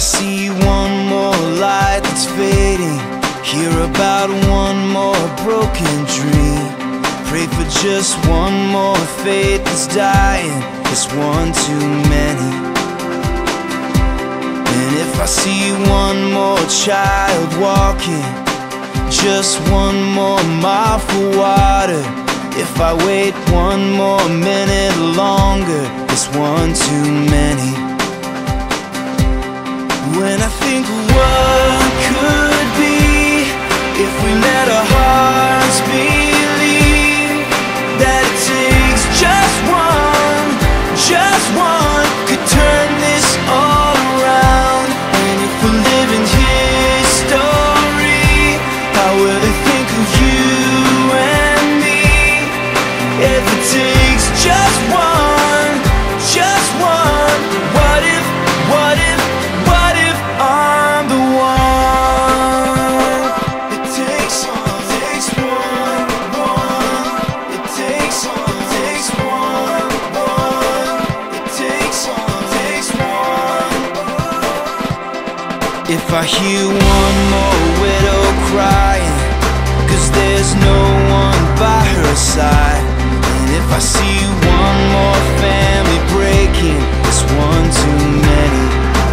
see one more light that's fading, hear about one more broken dream, pray for just one more faith that's dying, it's one too many. And if I see one more child walking, just one more mile for water, if I wait one more minute longer, it's one too many. When I think of what could be, if we let our hearts believe that it takes just one could turn this all around. And if we're living history, how will they think of you and me? If it takes just one, what if I'm the one? It takes one. It takes one. If I hear one more widow crying, 'cause there's no one by her side, and if I see one more family breaking, it's one too many.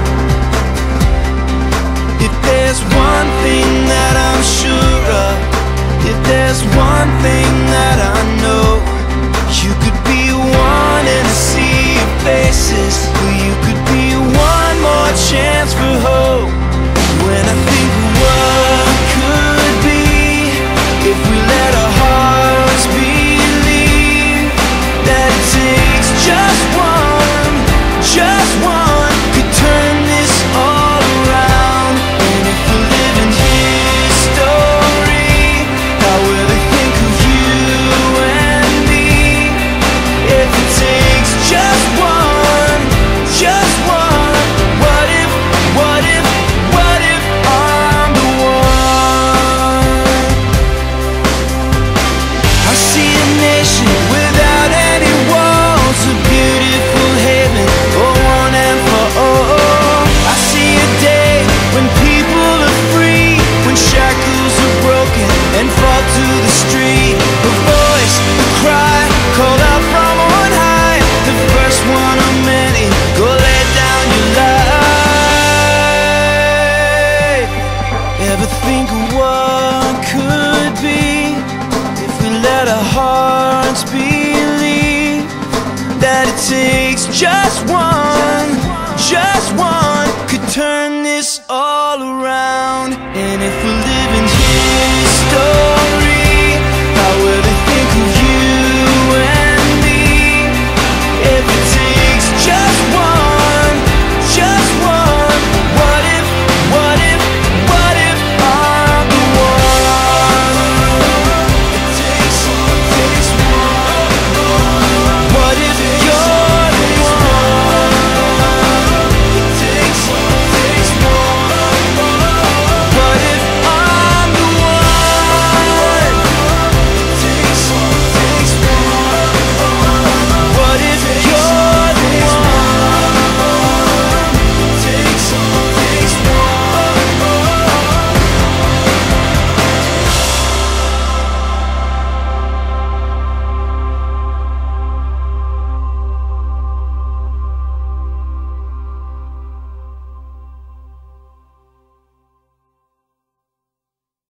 If there's one thing that I'm sure of, if there's one thing that I know, you could be one in a sea of faces, or you could be one more chance for hope. When I think of what could be, if we let our hearts believe that it takes just one could turn this all around. And if we're living history, how will they think of you and me? If it takes just one, what if I'm the one? I see a nation without any walls, a beautiful haven, oh, one and for all. I see a day when people are free, when shackles are broken and fall to the street. A voice, a cry, called out from on high, the first one of many, go lay down your life. Ever think of what could be, if we let our hearts believe that it takes just one could turn this all around? And if we